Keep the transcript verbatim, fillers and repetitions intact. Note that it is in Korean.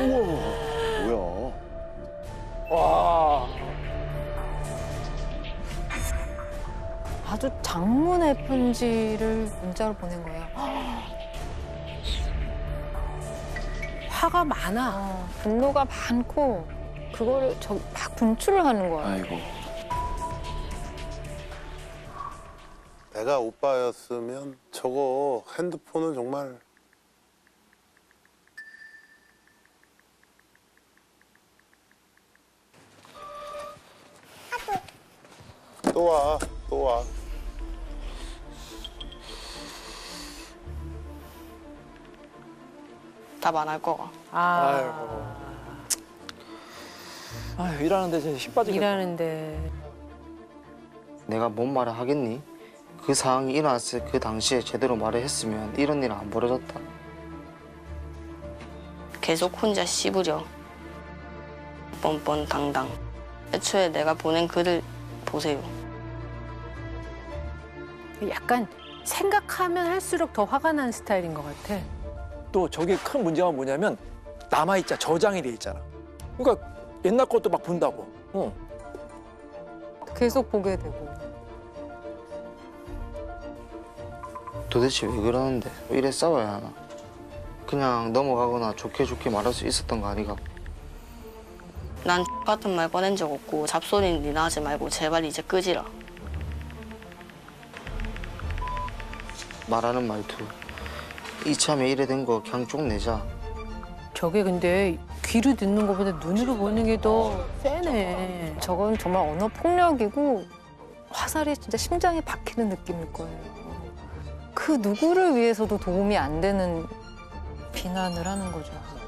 우와, 뭐야. 와. 아주 장문의 편지를 문자로 보낸 거예요. 화가 많아. 어, 분노가 많고 그거를 저 막 분출을 하는 거야. 아이고. 내가 오빠였으면 저거 핸드폰은 정말 또 와, 또 와. 답 안 할 거가. 아, 아이고. 아유, 일하는데 진짜 힘 빠지겠다. 일하는데. 내가 뭔 말을 하겠니? 그 상황이 일어났을 그 당시에 제대로 말을 했으면 이런 일은 안 벌어졌다. 계속 혼자 씹으려. 뻔뻔당당. 애초에 내가 보낸 글을 보세요. 약간 생각하면 할수록 더 화가 나는 스타일인 것 같아. 또 저게 큰 문제가 뭐냐면 남아있잖아. 저장이 돼 있잖아. 그러니까 옛날 것도 막 본다고. 어. 계속 보게 되고. 도대체 왜 그러는데? 왜 이래 싸워야 하나? 그냥 넘어가거나 좋게 좋게 말할 수 있었던 거 아니가? 난 같은 말 꺼낸 적 없고 잡소리 니나 하지 말고 제발 이제 끄지라. 말하는 말투. 이참에 이래 된 거 그냥 쪽 내자. 저게 근데 귀로 듣는 것보다 눈으로 보는 게 더 세네. 저건 정말 언어 폭력이고 화살이 진짜 심장에 박히는 느낌일 거예요. 그 누구를 위해서도 도움이 안 되는 비난을 하는 거죠.